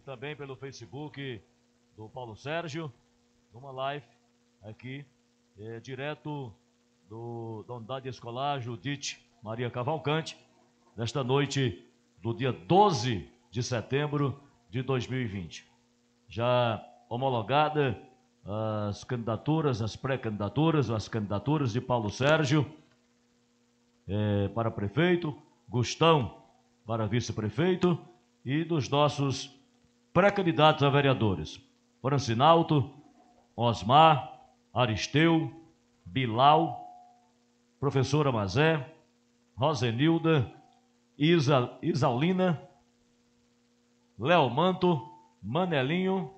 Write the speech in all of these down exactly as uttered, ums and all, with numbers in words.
também pelo Facebook do Paulo Sérgio, numa live aqui, é, direto do, da unidade escolar Judite Maria Cavalcante, nesta noite do dia doze de setembro de dois mil e vinte. Já homologada as candidaturas, as pré-candidaturas, as candidaturas de Paulo Sérgio é, para prefeito, Gustão para vice-prefeito e dos nossos pré-candidatos a vereadores: Francinalto, Osmar, Aristeu, Bilal, professora Mazé, Rosenilda, Isa, Isaulina, Leomanto, Manelinho,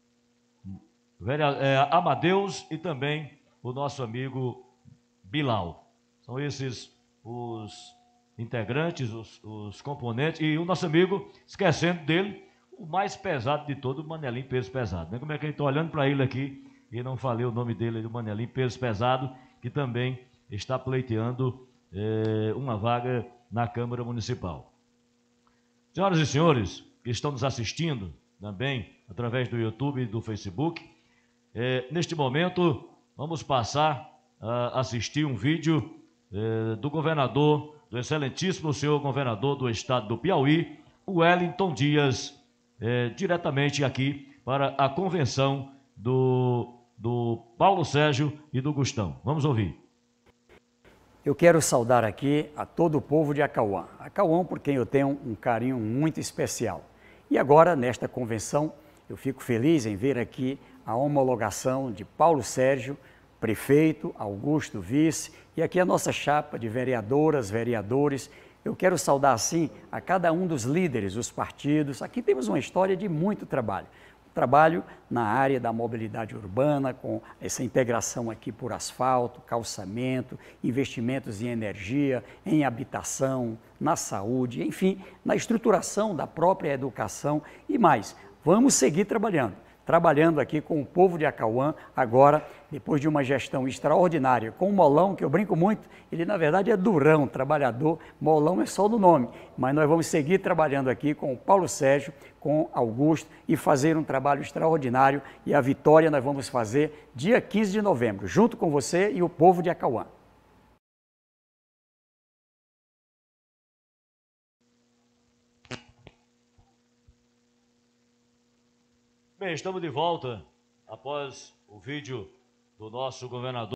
é, Amadeus e também o nosso amigo Bilal. São esses os integrantes, os, os componentes, e o nosso amigo, esquecendo dele, o mais pesado de todo, o Manelinho Peso Pesado. Né? Como é que a gente está olhando para ele aqui e não falei o nome dele, do Manelinho Peso Pesado, que também está pleiteando é, uma vaga na Câmara Municipal. Senhoras e senhores que estão nos assistindo também através do YouTube e do Facebook, é, neste momento vamos passar a assistir um vídeo é, do governador, do excelentíssimo senhor governador do estado do Piauí, Wellington Dias, é, diretamente aqui para a convenção do, do Paulo Sérgio e do Gustão. Vamos ouvir. Eu quero saudar aqui a todo o povo de Acauã. Acauã, por quem eu tenho um carinho muito especial. E agora, nesta convenção, eu fico feliz em ver aqui a homologação de Paulo Sérgio, prefeito, Augusto, vice, e aqui a nossa chapa de vereadoras, vereadores. Eu quero saudar, assim, a cada um dos líderes dos partidos. Aqui temos uma história de muito trabalho. Trabalho na área da mobilidade urbana, com essa integração aqui por asfalto, calçamento, investimentos em energia, em habitação, na saúde, enfim, na estruturação da própria educação e mais. Vamos seguir trabalhando. Trabalhando aqui com o povo de Acauã, agora, depois de uma gestão extraordinária, com o Molão, que eu brinco muito, ele na verdade é durão, trabalhador, Molão é só no nome, mas nós vamos seguir trabalhando aqui com o Paulo Sérgio, com Augusto e fazer um trabalho extraordinário, e a vitória nós vamos fazer dia quinze de novembro, junto com você e o povo de Acauã. Bem, estamos de volta após o vídeo do nosso governador.